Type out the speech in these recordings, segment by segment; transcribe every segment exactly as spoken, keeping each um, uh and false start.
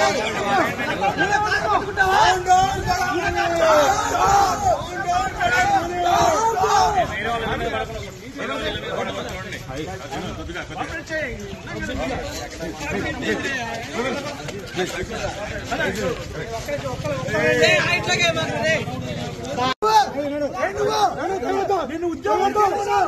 నేను ఉద్యోగంతో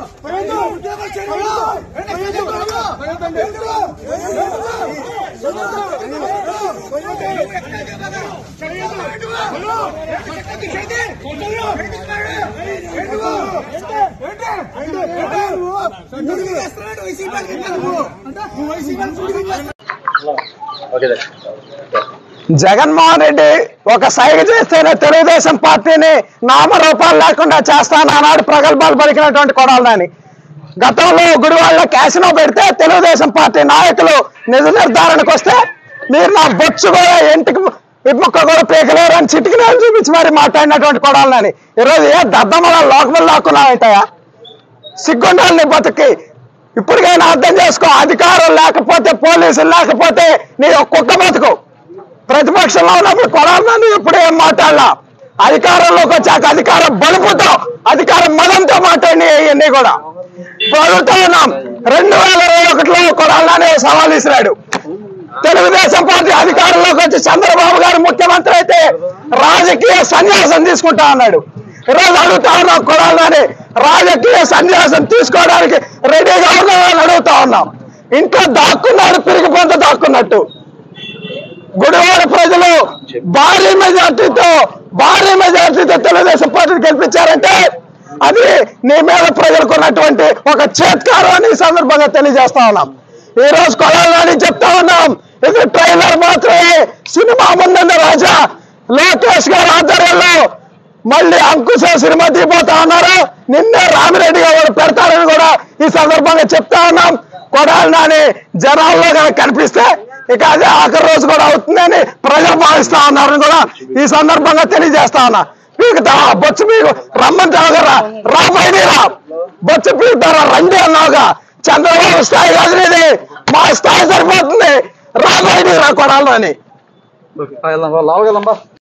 జగన్మోహన్ రెడ్డి ఒక సైగ చేస్తేనే తెలుగుదేశం పార్టీని నామరూపాలు లేకుండా చేస్తాను అన్నాడు ప్రగల్భాలు పలికినటువంటి కొడాలని. గతంలో గుడివాళ్ళ క్యాసినో పెడితే తెలుగుదేశం పార్టీ నాయకులు నిజ నిర్ధారణకు వస్తే మీరు నా బొచ్చు కూడా ఇంటికి ఇప్పుక్క కూడా పీకలేరు అని చిటికి నేను చూపించి మరి మాట్లాడినటువంటి కొడాలని ఈరోజు ఏ దద్దమల లోకములు లాక్కున్నాయంటాయా? సిగ్గుండాలి నీ బతుకి. ఇప్పటికైనా అర్థం చేసుకో, అధికారం లేకపోతే పోలీసులు లేకపోతే నీ ఒక్కొక్క బతుకు. ప్రతిపక్షంలో ఉన్నప్పుడు కొడాలని ఎప్పుడు ఏం మాట్లాడలా, అధికారంలోకి వచ్చాక అధికారం బలుపుతో అధికారం మదంతో మాట్లాడి ఇవన్నీ కూడా ప్రభుత్వం ఉన్నాం. రెండు వేల ఇరవై ఒకటిలో కొడాలని సవాల్ ఇసిరాడు. తెలుగుదేశం పార్టీ అధికారంలోకి వచ్చి చంద్రబాబు గారు ముఖ్యమంత్రి అయితే రాజకీయ సన్యాసం తీసుకుంటా అన్నాడు. ఈరోజు అడుగుతా ఉన్నాం కొడాలని రాజకీయ సన్యాసం తీసుకోవడానికి రెడీగా ఉన్నామని అడుగుతా ఉన్నాం. ఇంట్లో దాక్కున్నాడు పిరిగి పొంత దాక్కున్నట్టు. గుడివాడ ప్రజలు భారీ మెజార్టీతో భారీ మెజార్టీతో తెలుగుదేశం పార్టీని గెలిపించారంటే అది నీ మీద ప్రజలకు ఉన్నటువంటి ఒక చేత్కారం అని ఈ సందర్భంగా తెలియజేస్తా ఉన్నాం. ఈ రోజు కొడాలని చెప్తా ఉన్నాం, ఇది ట్రైలర్ మాత్రమే, సినిమా ముందన్న రాజా లోకేష్ గారి ఆధ్వర్యంలో మళ్ళీ అంకుశ సినిమా తీపోతా ఉన్నారు. నిన్నే రామిరెడ్డి గారు పెడతారని కూడా ఈ సందర్భంగా చెప్తా ఉన్నాం. కొడాలని జనాల్లో కనుక కనిపిస్తే ఇక అదే ఆఖరి రోజు కూడా అవుతుందని ప్రజలు భావిస్తా ఉన్నారని కూడా ఈ సందర్భంగా తెలియజేస్తా ఉన్నా. పీకుతా బొచ్చు పీకు రమ్మంటావు కదా, రాబోయేరా బొచ్చు పీకుతారా రండి అన్నావుగా. చంద్రబాబు స్థాయి కాదు ఇది, మా స్థాయి సరిపోతుంది, రాబోయేరా కొడాలని.